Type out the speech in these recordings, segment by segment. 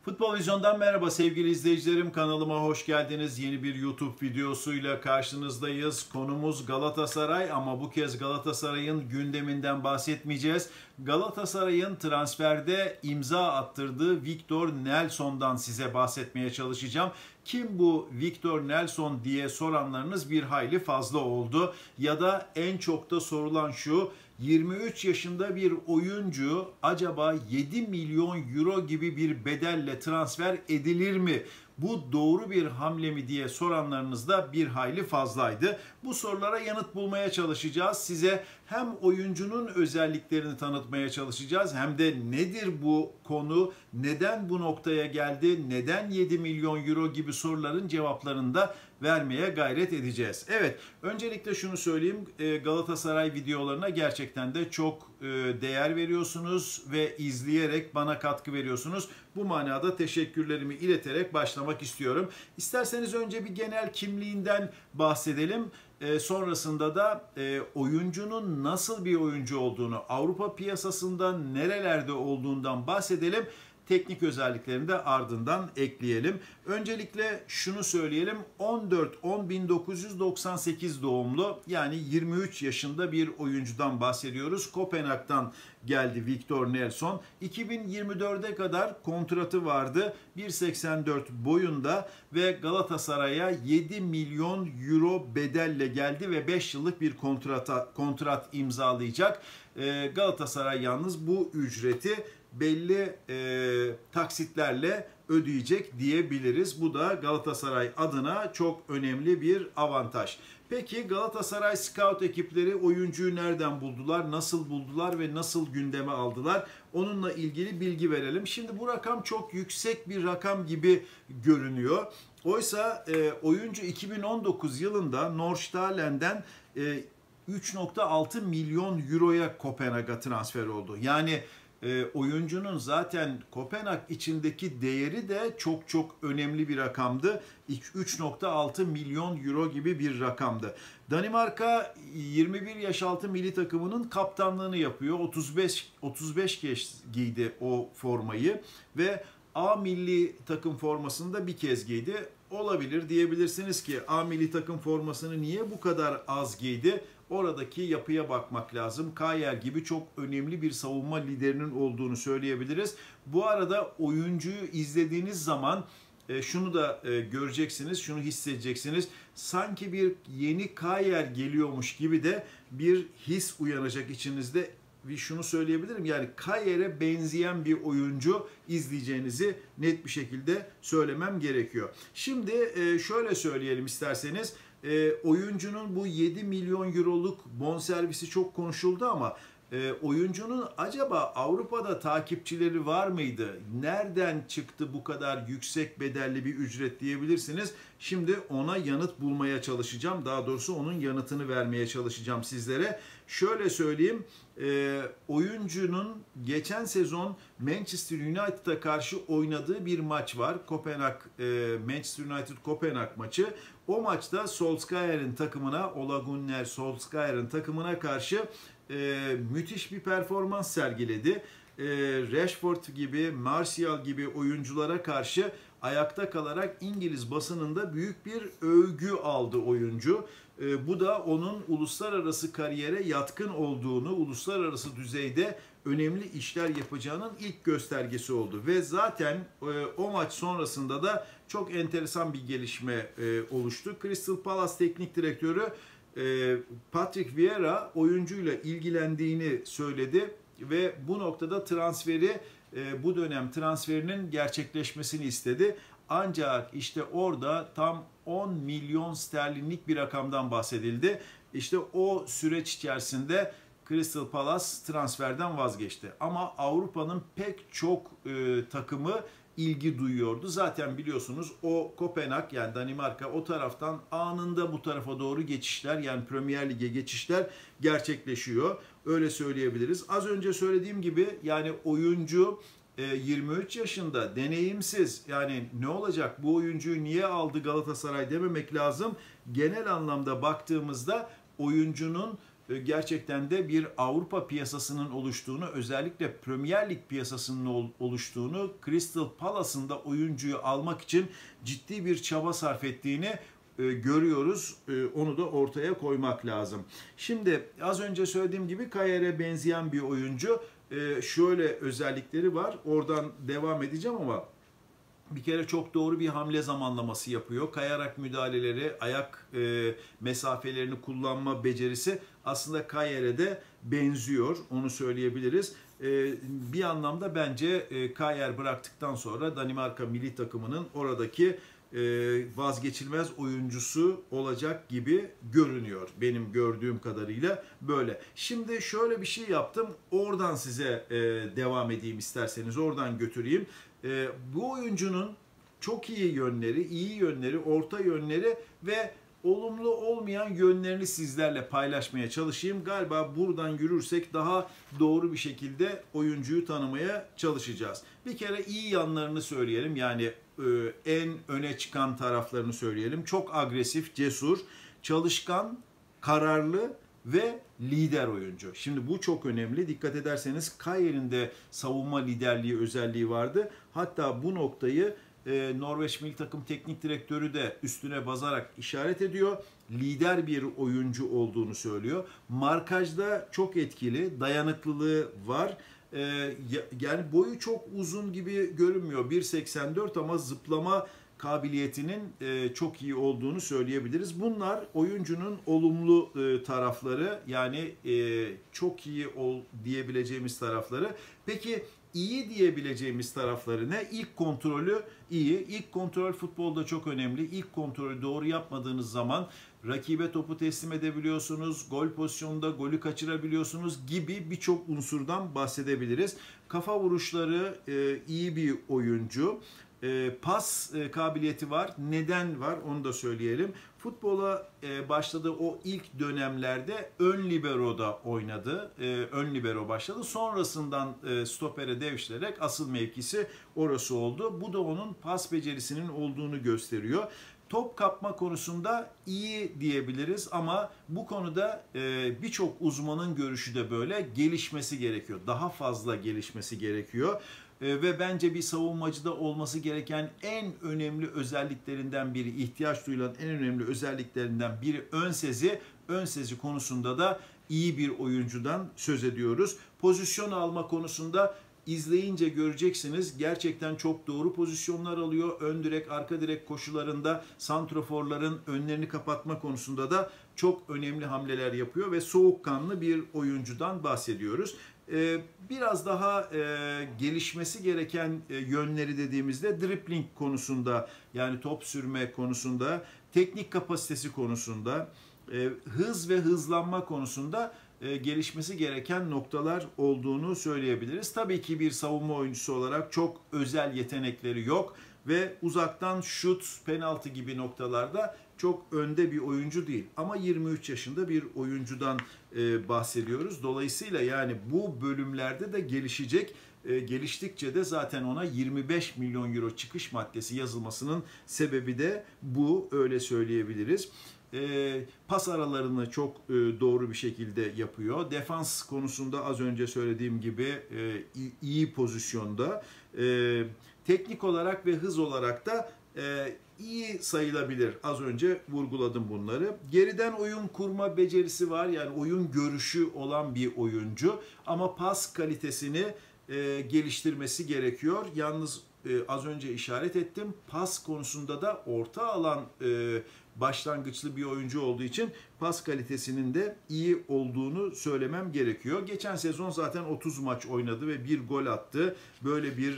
Futbol Vizyon'dan merhaba sevgili izleyicilerim. Kanalıma hoş geldiniz. Yeni bir YouTube videosuyla karşınızdayız. Konumuz Galatasaray ama bu kez Galatasaray'ın gündeminden bahsetmeyeceğiz. Galatasaray'ın transferde imza attırdığı Victor Nelson'dan size bahsetmeye çalışacağım. Kim bu Victor Nelson diye soranlarınız bir hayli fazla oldu. Ya da en çok da sorulan şu: 23 yaşında bir oyuncu acaba 7 milyon euro gibi bir bedelle transfer edilir mi? Bu doğru bir hamle mi diye soranlarınız da bir hayli fazlaydı. Bu sorulara yanıt bulmaya çalışacağız. Size hem oyuncunun özelliklerini tanıtmaya çalışacağız hem de nedir bu konu, neden bu noktaya geldi, neden 7 milyon euro gibi soruların cevaplarını da vermeye gayret edeceğiz. Evet, öncelikle şunu söyleyeyim. Galatasaray videolarına gerçekten de çok değer veriyorsunuz ve izleyerek bana katkı veriyorsunuz. Bu manada teşekkürlerimi ileterek başlamak istiyorum. İsterseniz önce bir genel kimliğinden bahsedelim. Sonrasında da oyuncunun nasıl bir oyuncu olduğunu, Avrupa piyasasında nerelerde olduğundan bahsedelim. Teknik özelliklerini de ardından ekleyelim. Öncelikle şunu söyleyelim. 14-10-1998 doğumlu, yani 23 yaşında bir oyuncudan bahsediyoruz. Kopenhag'dan geldi Victor Nelson. 2024'e kadar kontratı vardı. 1.84 boyunda ve Galatasaray'a 7 milyon euro bedelle geldi ve 5 yıllık bir kontrat imzalayacak. Galatasaray yalnız bu ücreti belli taksitlerle ödeyecek diyebiliriz. Bu da Galatasaray adına çok önemli bir avantaj. Peki Galatasaray scout ekipleri oyuncuyu nereden buldular, nasıl buldular ve nasıl gündeme aldılar? Onunla ilgili bilgi verelim. Şimdi bu rakam çok yüksek bir rakam gibi görünüyor. Oysa oyuncu 2019 yılında Nordsjaelland'den 3.6 milyon euroya Kopenhag'a transfer oldu. Yani oyuncunun zaten Kopenhag içindeki değeri de çok önemli bir rakamdı. 3.6 milyon euro gibi bir rakamdı. Danimarka 21 yaş altı milli takımının kaptanlığını yapıyor. 35 kez giydi o formayı ve A milli takım formasını da bir kez giydi. Olabilir, diyebilirsiniz ki A milli takım formasını niye bu kadar az giydi? Oradaki yapıya bakmak lazım. Kayer gibi çok önemli bir savunma liderinin olduğunu söyleyebiliriz. Bu arada oyuncuyu izlediğiniz zaman şunu da göreceksiniz, şunu hissedeceksiniz. Sanki bir yeni Kayer geliyormuş gibi de bir his uyanacak içinizde. Ve şunu söyleyebilirim, yani Kayer'e benzeyen bir oyuncu izleyeceğinizi net bir şekilde söylemem gerekiyor. Şimdi şöyle söyleyelim isterseniz. Oyuncunun bu 7 milyon euroluk bonservisi çok konuşuldu ama oyuncunun acaba Avrupa'da takipçileri var mıydı? Nereden çıktı bu kadar yüksek bedelli bir ücret diyebilirsiniz. Şimdi ona yanıt bulmaya çalışacağım. Daha doğrusu onun yanıtını vermeye çalışacağım sizlere. Şöyle söyleyeyim. Oyuncunun geçen sezon Manchester United'a karşı oynadığı bir maç var. Manchester United Kopenhag maçı. O maçta Solskjaer'in takımına, Ole Gunnar Solskjaer'in takımına karşı müthiş bir performans sergiledi. Rashford gibi, Martial gibi oyunculara karşı ayakta kalarak İngiliz basınında büyük bir övgü aldı oyuncu. Bu da onun uluslararası kariyere yatkın olduğunu, uluslararası düzeyde önemli işler yapacağının ilk göstergesi oldu. Ve zaten o maç sonrasında da çok enteresan bir gelişme oluştu. Crystal Palace Teknik Direktörü Patrick Vieira oyuncuyla ilgilendiğini söyledi ve bu noktada bu dönem transferinin gerçekleşmesini istedi. Ancak işte orada tam 10 milyon sterlinlik bir rakamdan bahsedildi. İşte o süreç içerisinde Crystal Palace transferden vazgeçti. Ama Avrupa'nın pek çok takımı ilgi duyuyordu. Zaten biliyorsunuz o Kopenhag, yani Danimarka, o taraftan anında bu tarafa doğru geçişler, yani Premier Lig'e geçişler gerçekleşiyor. Öyle söyleyebiliriz. Az önce söylediğim gibi yani oyuncu 23 yaşında, deneyimsiz, yani ne olacak, bu oyuncuyu niye aldı Galatasaray dememek lazım. Genel anlamda baktığımızda oyuncunun gerçekten de bir Avrupa piyasasının oluştuğunu, özellikle Premier Lig piyasasının oluştuğunu, Crystal Palace'ın da oyuncuyu almak için ciddi bir çaba sarf ettiğini görüyoruz. Onu da ortaya koymak lazım. Şimdi az önce söylediğim gibi Kayer'e benzeyen bir oyuncu. Şöyle özellikleri var. Oradan devam edeceğim ama bir kere çok doğru bir hamle zamanlaması yapıyor. Kayarak müdahaleleri, ayak mesafelerini kullanma becerisi aslında Kayer'e de benziyor. Onu söyleyebiliriz. Bir anlamda bence Kayer bıraktıktan sonra Danimarka milli takımının oradaki vazgeçilmez oyuncusu olacak gibi görünüyor. Benim gördüğüm kadarıyla böyle. Şimdi şöyle bir şey yaptım. Oradan size devam edeyim isterseniz. Oradan götüreyim. Bu oyuncunun çok iyi yönleri, iyi yönleri, orta yönleri ve olumlu olmayan yönlerini sizlerle paylaşmaya çalışayım. Galiba buradan yürürsek daha doğru bir şekilde oyuncuyu tanımaya çalışacağız. Bir kere iyi yanlarını söyleyelim. Yani en öne çıkan taraflarını söyleyelim. Çok agresif, cesur, çalışkan, kararlı ve lider oyuncu. Şimdi bu çok önemli. Dikkat ederseniz Kayer'in de savunma liderliği özelliği vardı. Hatta bu noktayı Norveç Milli Takım Teknik Direktörü de üstüne basarak işaret ediyor. Lider bir oyuncu olduğunu söylüyor. Markajda çok etkili, dayanıklılığı var. Yani boyu çok uzun gibi görünmüyor. 1.84 ama zıplama kabiliyetinin çok iyi olduğunu söyleyebiliriz. Bunlar oyuncunun olumlu tarafları, yani çok iyi diyebileceğimiz tarafları. Peki iyi diyebileceğimiz tarafları ne? İlk kontrolü iyi. İlk kontrol futbolda çok önemli. İlk kontrolü doğru yapmadığınız zaman rakibe topu teslim edebiliyorsunuz, gol pozisyonunda golü kaçırabiliyorsunuz gibi birçok unsurdan bahsedebiliriz. Kafa vuruşları iyi bir oyuncu. Pas kabiliyeti var. Neden var? Onu da söyleyelim. Futbola başladığı o ilk dönemlerde ön libero'da oynadı. Ön libero başladı. Sonrasından stopere devşirerek asıl mevkisi orası oldu. Bu da onun pas becerisinin olduğunu gösteriyor. Top kapma konusunda iyi diyebiliriz ama bu konuda birçok uzmanın görüşü de böyle, gelişmesi gerekiyor. Daha fazla gelişmesi gerekiyor. Ve bence bir savunmacıda olması gereken en önemli özelliklerinden biri, ihtiyaç duyulan en önemli özelliklerinden biri ön sezi. Ön sezi konusunda da iyi bir oyuncudan söz ediyoruz. Pozisyon alma konusunda izleyince göreceksiniz, gerçekten çok doğru pozisyonlar alıyor. Ön direk, arka direk koşularında santroforların önlerini kapatma konusunda da çok önemli hamleler yapıyor ve soğukkanlı bir oyuncudan bahsediyoruz. Biraz daha gelişmesi gereken yönleri dediğimizde dribbling konusunda, yani top sürme konusunda, teknik kapasitesi konusunda, hız ve hızlanma konusunda gelişmesi gereken noktalar olduğunu söyleyebiliriz. Tabii ki bir savunma oyuncusu olarak çok özel yetenekleri yok ve uzaktan şut, penaltı gibi noktalarda çok önde bir oyuncu değil. Ama 23 yaşında bir oyuncudan bahsediyoruz. Dolayısıyla yani bu bölümlerde de gelişecek. Geliştikçe de zaten ona 25 milyon euro çıkış maddesi yazılmasının sebebi de bu, öyle söyleyebiliriz. Pas aralarını çok doğru bir şekilde yapıyor. Defans konusunda az önce söylediğim gibi iyi pozisyonda. Teknik olarak ve hız olarak da iyi sayılabilir. Az önce vurguladım bunları. Geriden oyun kurma becerisi var. Yani oyun görüşü olan bir oyuncu. Ama pas kalitesini geliştirmesi gerekiyor. Yalnız az önce işaret ettim. Pas konusunda da orta alan başlangıçlı bir oyuncu olduğu için pas kalitesinin de iyi olduğunu söylemem gerekiyor. Geçen sezon zaten 30 maç oynadı ve bir gol attı. Böyle bir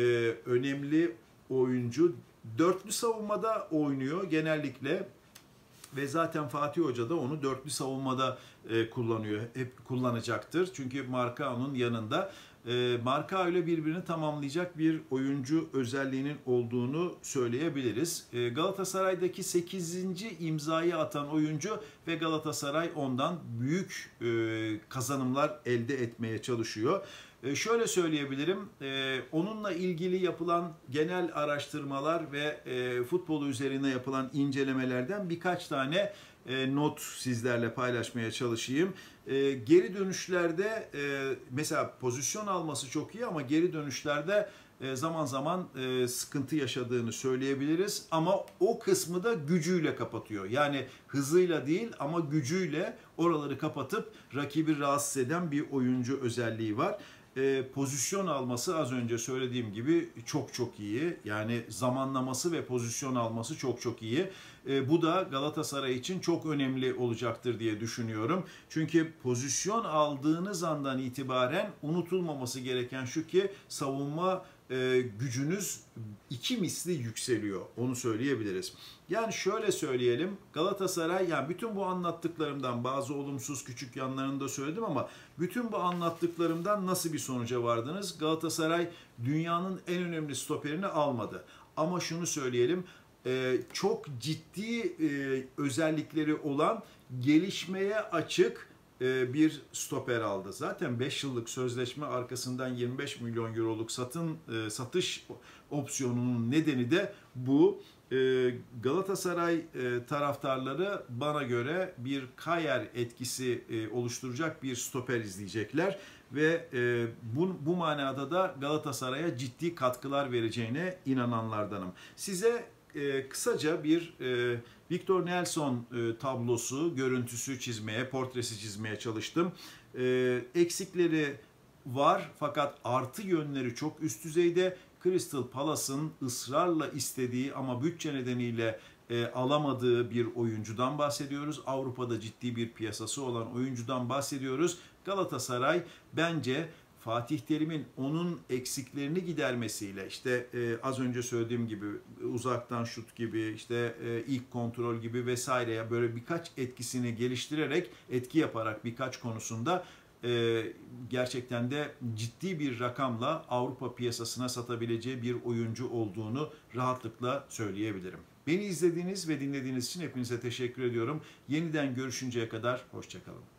önemli oyuncu. Dörtlü savunmada oynuyor genellikle ve zaten Fatih Hoca da onu dörtlü savunmada kullanıyor. Hep kullanacaktır. Çünkü Marcao'nun yanında. Marcao ile birbirini tamamlayacak bir oyuncu özelliğinin olduğunu söyleyebiliriz. Galatasaray'daki 8. imzayı atan oyuncu ve Galatasaray ondan büyük kazanımlar elde etmeye çalışıyor. Şöyle söyleyebilirim, onunla ilgili yapılan genel araştırmalar ve futbolu üzerine yapılan incelemelerden birkaç tane not sizlerle paylaşmaya çalışayım. Geri dönüşlerde mesela pozisyon alması çok iyi ama geri dönüşlerde zaman zaman sıkıntı yaşadığını söyleyebiliriz. Ama o kısmı da gücüyle kapatıyor. Yani hızıyla değil ama gücüyle oraları kapatıp rakibi rahatsız eden bir oyuncu özelliği var. Pozisyon alması az önce söylediğim gibi çok çok iyi. Yani zamanlaması ve pozisyon alması çok çok iyi. Bu da Galatasaray için çok önemli olacaktır diye düşünüyorum. Çünkü pozisyon aldığınız andan itibaren unutulmaması gereken şu ki savunma gücünüz 2 misli yükseliyor. Onu söyleyebiliriz. Yani şöyle söyleyelim, Galatasaray, yani bütün bu anlattıklarımdan bazı olumsuz küçük yanlarını da söyledim ama bütün bu anlattıklarımdan nasıl bir sonuca vardınız? Galatasaray dünyanın en önemli stoperini almadı. Ama şunu söyleyelim, çok ciddi özellikleri olan, gelişmeye açık bir stoper aldı. Zaten 5 yıllık sözleşme arkasından 25 milyon euroluk satış opsiyonunun nedeni de bu. Galatasaray taraftarları bana göre bir Kayer etkisi oluşturacak bir stoper izleyecekler ve bu manada da Galatasaray'a ciddi katkılar vereceğine inananlardanım. Size kısaca bir Victor Nelson tablosu, görüntüsü çizmeye, portresi çizmeye çalıştım. Eksikleri var fakat artı yönleri çok üst düzeyde. Crystal Palace'ın ısrarla istediği ama bütçe nedeniyle alamadığı bir oyuncudan bahsediyoruz. Avrupa'da ciddi bir piyasası olan oyuncudan bahsediyoruz. Galatasaray bence Fatih Terim'in onun eksiklerini gidermesiyle, işte az önce söylediğim gibi uzaktan şut gibi, işte ilk kontrol gibi vesaireye böyle birkaç etkisini geliştirerek, etki yaparak birkaç konusunda gerçekten de ciddi bir rakamla Avrupa piyasasına satabileceği bir oyuncu olduğunu rahatlıkla söyleyebilirim. Beni izlediğiniz ve dinlediğiniz için hepinize teşekkür ediyorum. Yeniden görüşünceye kadar hoşça kalın.